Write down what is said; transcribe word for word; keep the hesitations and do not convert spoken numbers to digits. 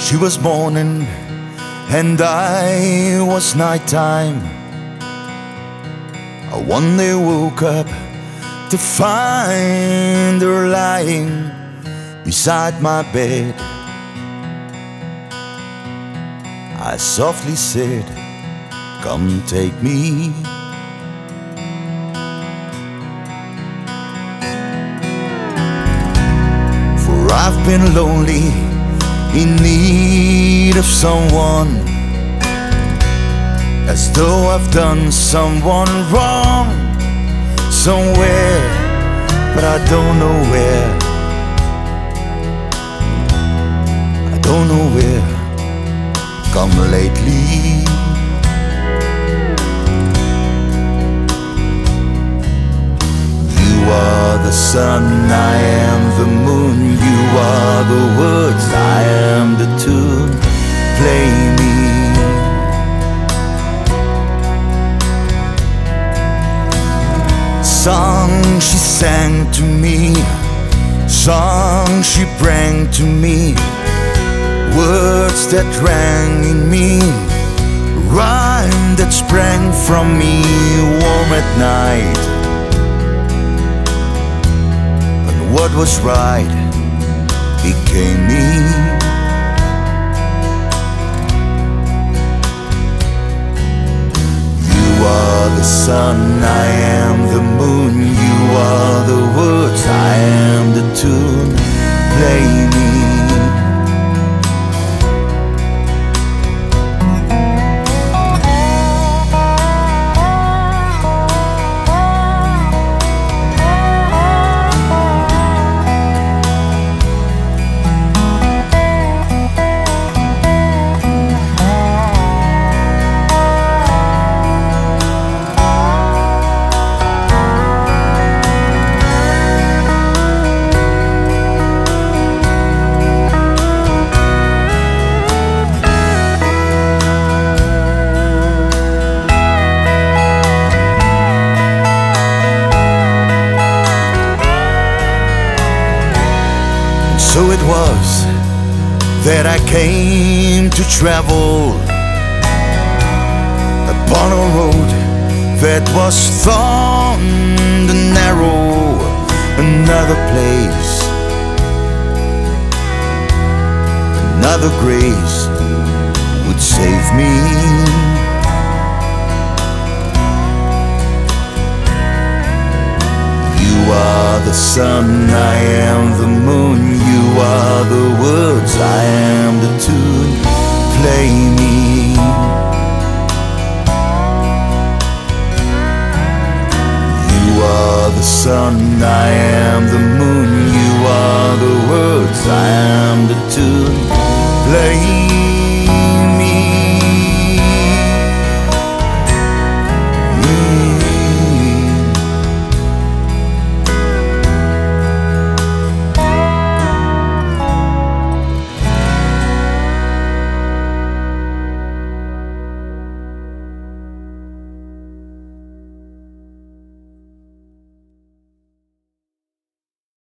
She was morning and I was nighttime. I one day woke up to find her lying beside my bed. I softly said, "Come take me." For I've been lonely, in need of someone, as though I've done someone wrong somewhere, but I don't know where. I don't know where. Come lately, you are the sun, I am the moon. You are the words, I am the tune. Play me. Song she sang to me, song she brought to me, words that rang in me, rhyme that sprang from me, warm at night. And what was right became me. You are the sun, I am the moon. You are the words, I am the tune. Play me. So it was that I came to travel upon a road that was thorned and narrow. Another place, another grace would save me. You are the sun, I am the moon. You are the words, I am the tune. Play me. You are the sun, I am the moon. You are the words, I am the tune.